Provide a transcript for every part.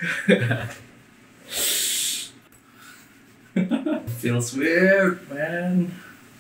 Feels weird, man.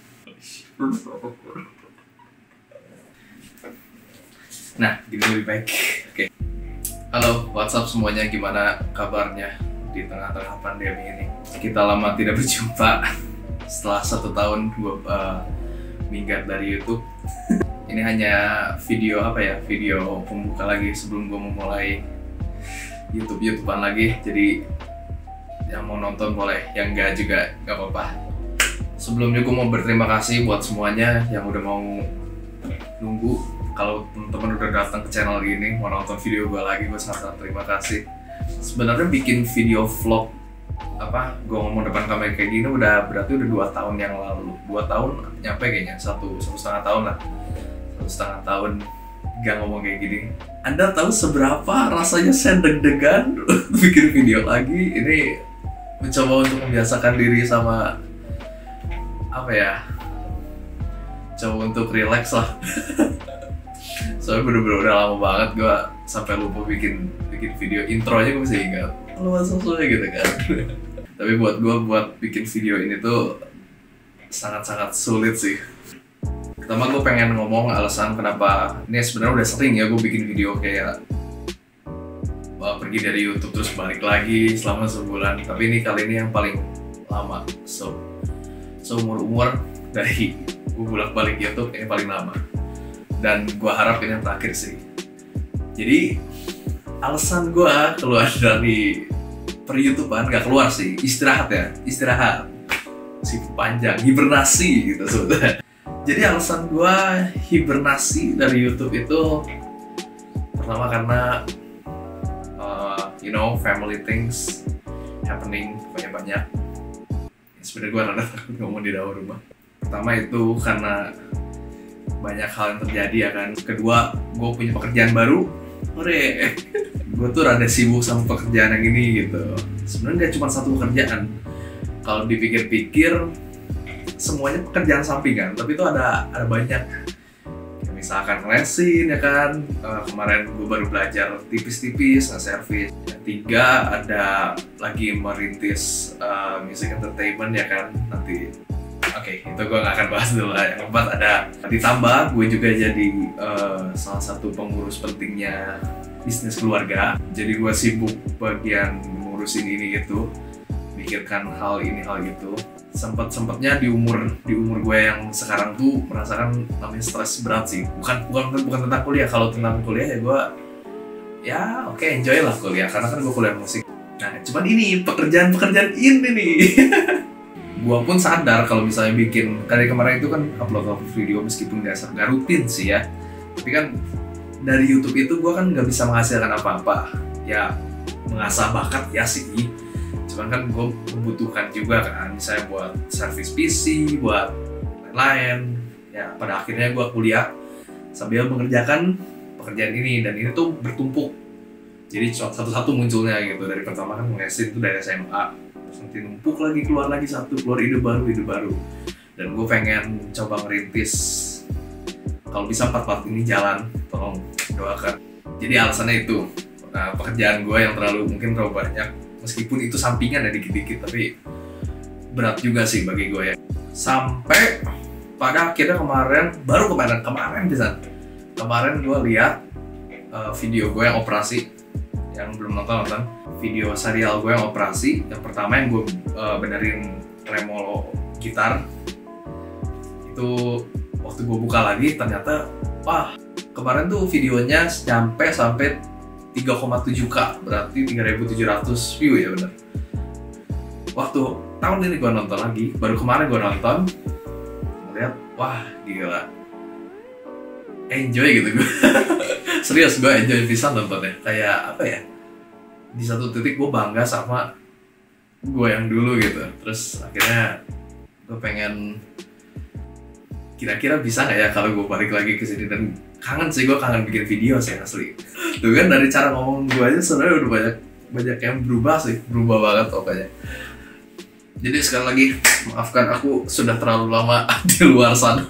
Nah, gini lebih baik. Oke. Halo, what's up semuanya? Gimana kabarnya di tengah-tengah pandemi ini? Kita lama tidak berjumpa. Setelah 1 tahun gue minggat dari YouTube. Ini hanya video video pembuka lagi sebelum gue memulai YouTubean lagi. Jadi yang mau nonton boleh, yang enggak juga nggak apa-apa. Sebelumnya gue mau berterima kasih buat semuanya yang udah mau nunggu. Kalau teman-teman udah datang ke channel gini mau nonton video gue lagi, gue sangat terima kasih. Sebenarnya bikin video vlog gue ngomong depan kamera kayak gini berarti udah 2 tahun yang lalu. 2 tahun nyampe kayaknya, satu setengah tahun lah. 1,5 tahun gak ngomong kayak gini. Anda tahu seberapa rasanya saya deg-degan bikin video lagi. Ini mencoba untuk membiasakan diri sama coba untuk relax lah. Soalnya bener-bener udah lama banget gue sampai lupa bikin video. Intro aja gue bisa ingat luas sesuai gitu kan. Tapi buat gue bikin video ini tuh sangat-sangat sulit sih. Pertama gue pengen ngomong alasan kenapa. Ini sebenarnya udah sering ya gue bikin video kayak pergi dari YouTube terus balik lagi selama sebulan. Tapi ini kali ini yang paling lama. So umur dari gue bolak-balik YouTube ini paling lama. Dan gue harap ini yang terakhir sih. Jadi alasan gue keluar dari per-YouTubean, gak keluar sih, istirahat si panjang, hibernasi gitu sebetulnya. Jadi alasan gue hibernasi dari YouTube itu pertama karena family things happening banyak. Sebenarnya gue rada takut ngomong di dalam rumah. Pertama itu karena banyak hal yang terjadi ya kan. Kedua, gue punya pekerjaan baru. Hore, gue tuh rada sibuk sama pekerjaan yang ini gitu. Sebenarnya gak cuma satu pekerjaan. Kalau dipikir-pikir, semuanya pekerjaan sampingan, tapi itu ada banyak. Ya, misalkan lesin ya kan. Kemarin gue baru belajar tipis-tipis nge-service. Yang 3 ada lagi merintis music entertainment ya kan. Nanti Oke, itu gue gak akan bahas dulu lah. Yang 4 ada ditambah gue juga jadi salah satu pengurus pentingnya bisnis keluarga. Jadi gue sibuk bagian ngurusin ini gitu, mikirkan hal ini hal gitu. Sempetnya di umur gue yang sekarang tuh merasakan namanya stres berat sih. Bukan tentang kuliah. Kalau tentang kuliah ya gue oke, enjoy lah kuliah karena kan gue kuliah musik. Nah, cuman ini pekerjaan ini nih. Gua pun sadar kalau misalnya bikin dari kemarin itu kan upload video meskipun nggak rutin sih ya, tapi kan dari YouTube itu gua kan nggak bisa menghasilkan apa-apa ya, mengasah bakat ya sih, cuman kan gua membutuhkan juga kan misalnya buat servis PC, buat lain-lain ya. Pada akhirnya gua kuliah sambil mengerjakan pekerjaan ini, dan ini tuh bertumpuk jadi satu-satu munculnya gitu. Dari pertama kan ngesin itu dari SMA, nanti numpuk lagi, keluar ide baru, dan gue pengen coba ngerintis kalau bisa part ini jalan, tolong doakan. Jadi alasannya itu pekerjaan gue yang mungkin terlalu banyak, meskipun itu sampingan ya dikit-dikit, tapi berat juga sih bagi gue ya. Sampai pada akhirnya kemarin gue lihat video gue yang operasi. Yang belum nonton video serial gue yang operasi. Yang pertama yang gue benerin tremolo gitar itu, waktu gue buka lagi ternyata kemarin tuh videonya sampai 3,7k, berarti 3.700 view ya bener. Waktu tahun ini gue nonton lagi, baru kemarin gue nonton, ngeliat gila, enjoy gitu gue. Serius, gue enjoy pisan nontonnya. Kayak di satu titik gue bangga sama gue yang dulu gitu. Terus akhirnya gue pengen kira-kira bisa nggak ya kalau gue balik lagi ke sini. Dan kangen bikin video sih asli. Tuh kan dari cara ngomong gue aja sebenarnya udah banyak yang berubah banget pokoknya. Jadi sekali lagi maafkan aku sudah terlalu lama di luar sana.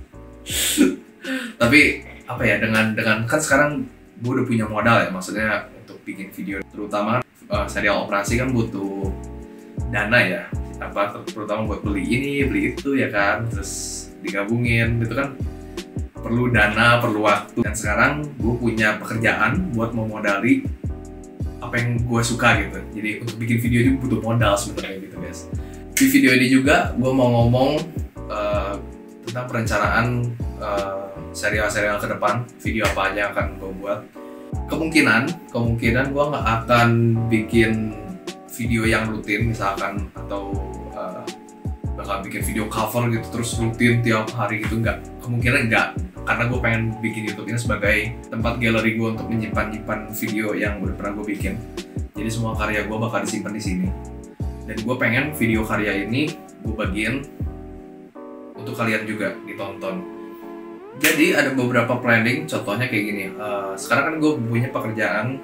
Tapi dengan kan sekarang gue udah punya modal ya, maksudnya untuk bikin video, terutama serial operasi kan butuh dana ya, terutama buat beli ini beli itu ya kan, terus digabungin itu kan perlu dana, perlu waktu. Dan sekarang gue punya pekerjaan buat memodali apa yang gue suka gitu. Jadi untuk bikin video ini butuh modal sebenarnya gitu guys. Di video ini juga gue mau ngomong tentang perencanaan serial-serial ke depan, video apa aja yang akan gue buat. Kemungkinan gue nggak akan bikin video yang rutin misalkan, atau bakal bikin video cover gitu terus rutin tiap hari gitu, kemungkinan enggak, karena gue pengen bikin YouTube ini sebagai tempat galeri gue untuk menyimpan video yang udah pernah gue bikin. Jadi semua karya gue bakal disimpan di sini, dan gue pengen video karya ini gue bagiin untuk kalian juga ditonton. Jadi ada beberapa planning, contohnya kayak gini. Sekarang kan gue punya pekerjaan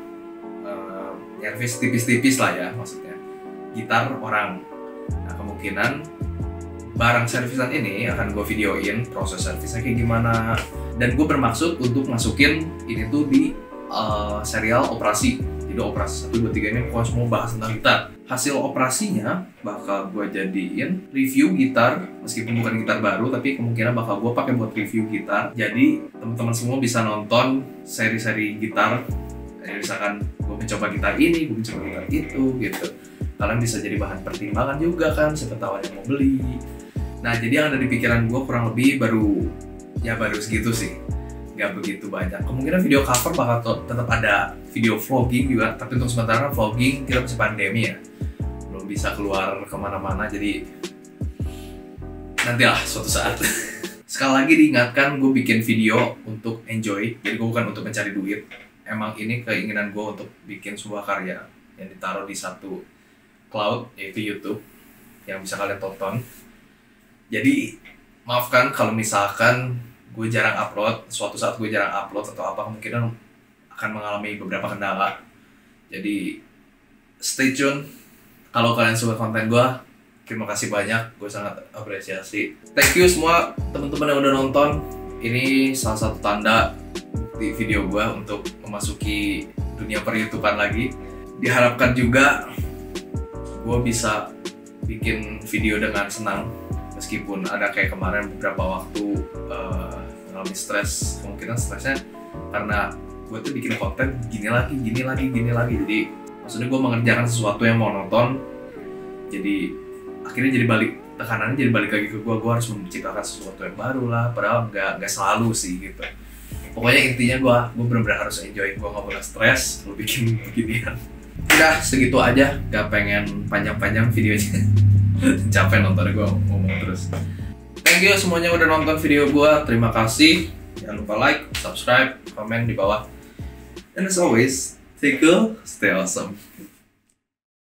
servis tipis-tipis lah ya, maksudnya gitar orang. Nah kemungkinan barang servisan ini akan gue videoin proses servisnya kayak gimana, dan gue bermaksud untuk masukin ini tuh di serial operasi. Jadi operasi 1, 2, 3 ini pokoknya semua bahas tentang gitar. Hasil operasinya bakal gue jadiin review gitar, meskipun bukan gitar baru, tapi kemungkinan bakal gue pakai buat review gitar. Jadi teman-teman semua bisa nonton seri-seri gitar. Jadi misalkan gue mencoba gitar ini, gue mencoba gitar itu gitu. Kalian bisa jadi bahan pertimbangan juga kan, siapa tahu yang mau beli. Nah jadi yang ada di pikiran gue kurang lebih baru segitu sih, nggak begitu banyak. Kemungkinan video cover bakal tetap ada, video vlogging juga, tapi untuk sementara vlogging kita masih pandemi ya, belum bisa keluar kemana-mana, jadi nantilah suatu saat. Sekali lagi diingatkan, gue bikin video untuk enjoy, jadi gue bukan untuk mencari duit. Emang ini keinginan gue untuk bikin sebuah karya yang ditaruh di satu cloud, yaitu YouTube, yang bisa kalian tonton. Jadi maafkan kalau misalkan gue jarang upload, suatu saat gue jarang upload atau apa, kemungkinan akan mengalami beberapa kendala. Jadi stay tune. Kalau kalian suka konten gue, terima kasih banyak, gue sangat apresiasi. Thank you semua teman-teman yang udah nonton. Ini salah satu tanda di video gue untuk memasuki dunia per-YouTubean lagi. Diharapkan juga gue bisa bikin video dengan senang, meskipun ada kayak kemarin beberapa waktu mengalami stres. Kemungkinan stresnya karena gue tuh bikin konten gini lagi. Jadi maksudnya gue mengerjakan sesuatu yang monoton, jadi akhirnya tekanannya jadi balik lagi ke gue harus menciptakan sesuatu yang baru lah, padahal nggak selalu sih gitu. Pokoknya intinya gue benar-benar harus enjoy, gue nggak boleh stres lu bikin beginian. Udah segitu aja, gak pengen panjang-panjang videonya. Capek nontonnya, gue ngomong terus. Thank you semuanya udah nonton video gue, terima kasih. Jangan lupa like, subscribe, komen di bawah. And as always, stay cool, stay awesome.